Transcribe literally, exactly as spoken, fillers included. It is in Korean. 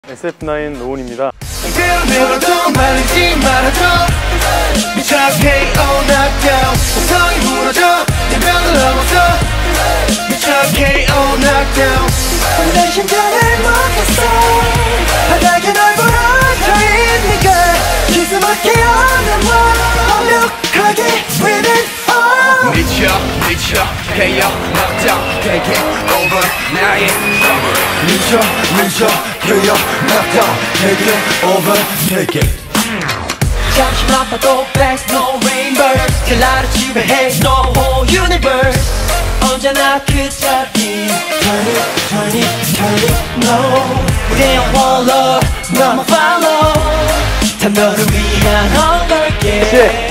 에스에프나인 노은입니다. 그대로도 말리지 말아줘. 미쳐 케이오 knockdown. 성이 무너져 내 벽을 넘어서 미쳐 케이오 knockdown. 내 심장을 먹었어. 바닥에 널 부러져 있니까 기스막혀 난 완벽하게 winning all. 미쳐 미쳐 케이오 knockdown. Take it over 나의 summer. 미쳐 미쳐 케이오 knockdown. Take it over take it. 잠시만 봐도 best no rainbow. 잘 나를 지배해 no whole universe. 언제나 그 자리 turn it turn it turn it no. 우리의 one love 너만 follow. 다 너를 위한 한 걸게.